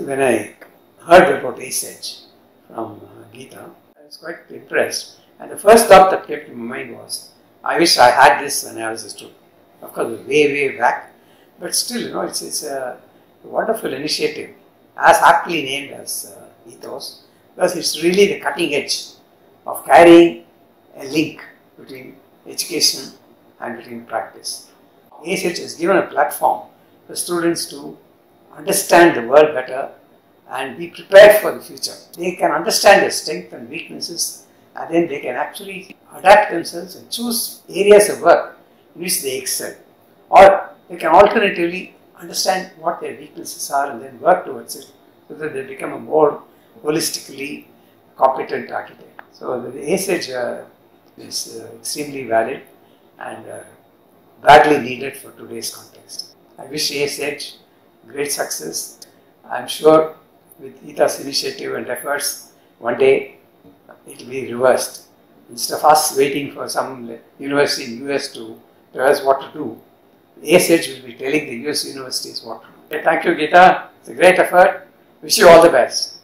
when I heard about ACEDGE from Geeta, I was quite impressed. And the first thought that came to my mind was, I wish I had this when I was a student. Of course, way back. But still, it's a wonderful initiative, as aptly named as ethos, because it's really the cutting edge of carrying a link between education and between practice. ACEDGE has given a platform for students to understand the world better and be prepared for the future. They can understand their strengths and weaknesses, and then they can actually adapt themselves and choose areas of work in which they excel. Or they can alternatively understand what their weaknesses are and then work towards it so that they become a more holistically competent architect. So the ACEDGE is extremely valid and badly needed for today's context. I wish ACEDGE great success. I am sure with Geeta's initiative and efforts, one day it will be reversed. Instead of us waiting for some university in US to tell us what to do, ACEDGE will be telling the US universities what to do. Okay, thank you, Geeta. It's a great effort. Wish you all the best.